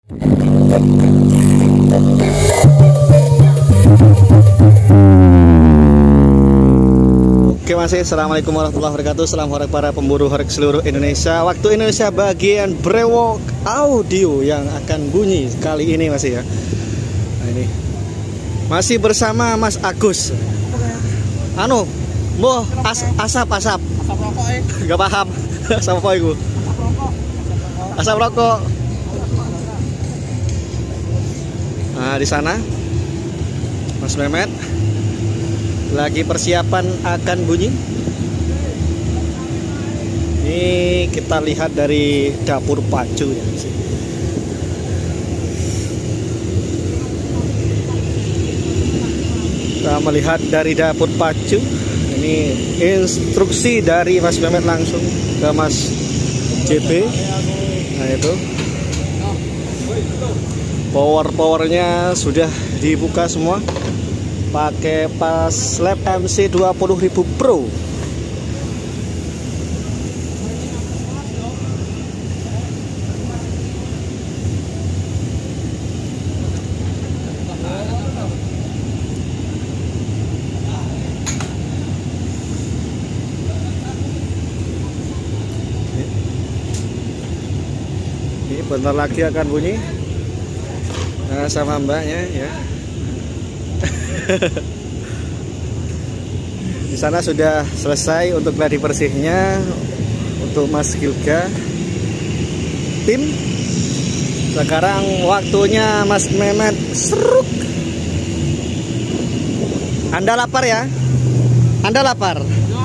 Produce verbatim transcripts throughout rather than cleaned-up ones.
Oke masih, assalamualaikum warahmatullahi wabarakatuh. Salam horeg para pemburu horeg seluruh Indonesia. Waktu Indonesia bagian brewok audio yang akan bunyi kali ini masih ya. Nah ini masih bersama Mas Agus. Anu, boh as asap asap. Asap rokok eh. Gak paham. Asap apa itu? Asap rokok. Nah di sana Mas Mehmet lagi persiapan akan bunyi. Ini kita lihat dari dapur pacu ya. Kita melihat dari dapur pacu. Ini instruksi dari Mas Mehmet langsung ke Mas J B. Nah itu power-powernya sudah dibuka semua. Pakai pas lab M C dua puluh ribu Pro. Ini bentar lagi akan bunyi. Nah, sama mbaknya ya. Di sana sudah selesai untuk gladi bersihnya untuk Mas Gilga tim. Sekarang waktunya Mas Mehmet seruk. Anda lapar ya? Anda lapar?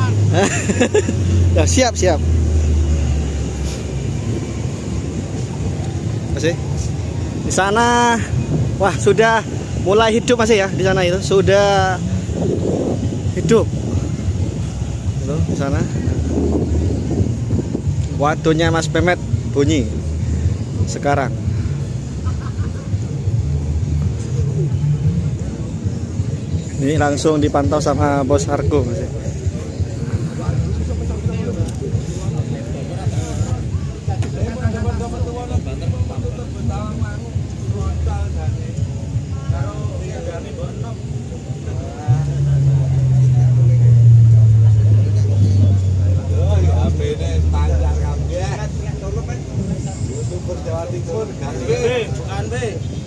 Ya, siap siap. Masih di sana. Wah sudah mulai hidup masih ya di sana, itu sudah hidup. Itu di sana. Waktunya Mas Mehmet bunyi sekarang. Ini langsung dipantau sama Bos Argo masih. Bukan B.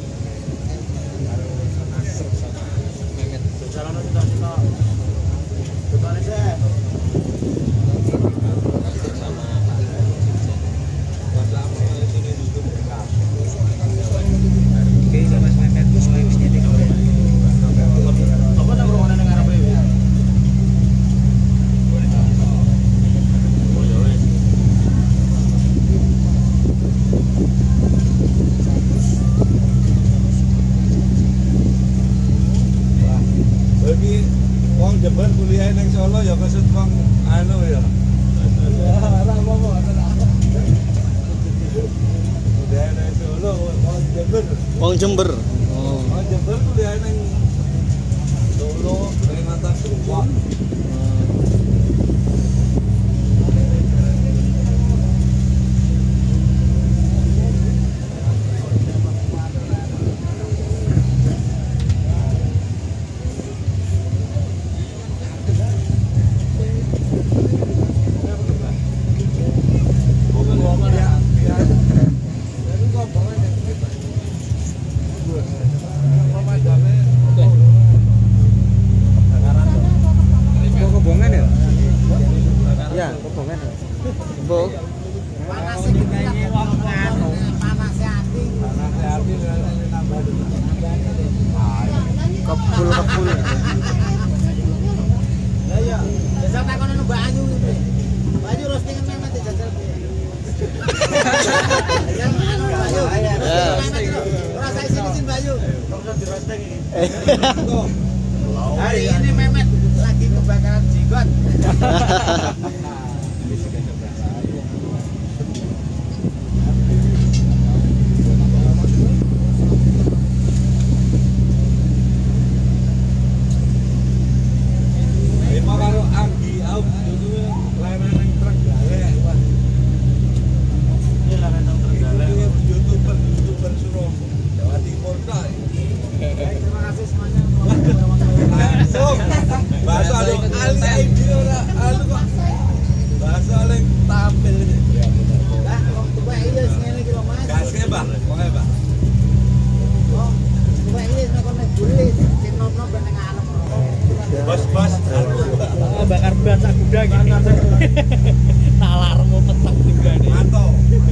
Wong Jember kuliah nang Solo ya kesut wong anu ya. Ora apa-apa. Kuliah nang Solo wong Jember. Wong Jember. Oh, wong Jember kuliah nang Solo, Kalimantan Selatan. Ya, kebongan ya. Bu. Panasnya kita wong anu, panasnya hati. Panasnya hati nambah Kebul-kebul. Lah ya, jajal takon nang Mbak Ayu iki. Mbak Ayu roasting Mehmet jajal. Jajal anu Mbak Ayu. Ora saya sini Mbak Ayu. Kok di roasting iki. Hari ini Mehmet lagi kebakaran jenggot. YouTuber YouTuber Surabaya. Oke, Pak. Bos-bos, bakar ban sak kuda gini. Talarmu petang juga nih. mantap.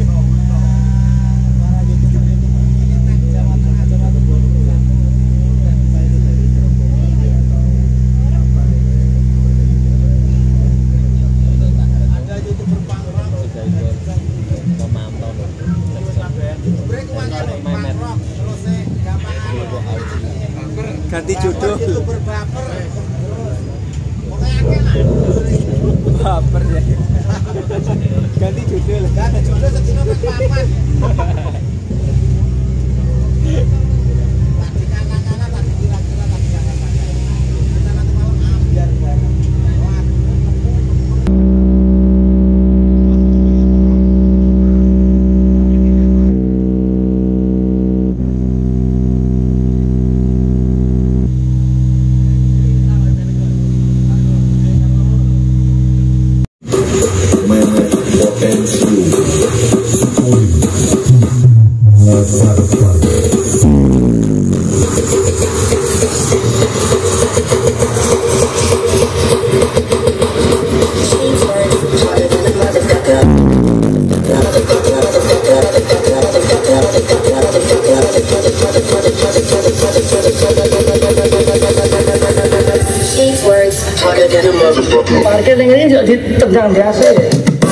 Ada YouTuber punk-rock. Pemantau dong. Ganti judul. YouTuber baper. Pokoknya akeh lah. Baper ya. Ganti judul. Ganti judul sedina ping papat. Tadi kanan-kanan tadi kira-kira tadi kanan-kanan. Kita nanti malam ambiar bareng. Parkir ini juga ditendang biasa ya.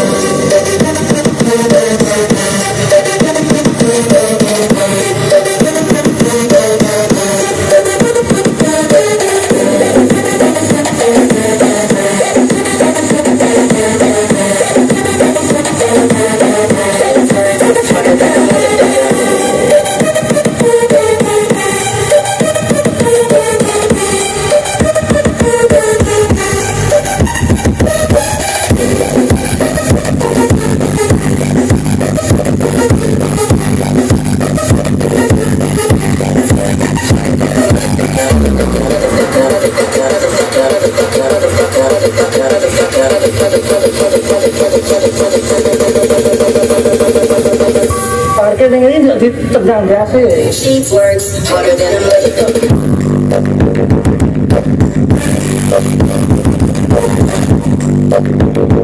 Parkir ini juga ditendang biasa ya. Sheets works harder than a motherfucker.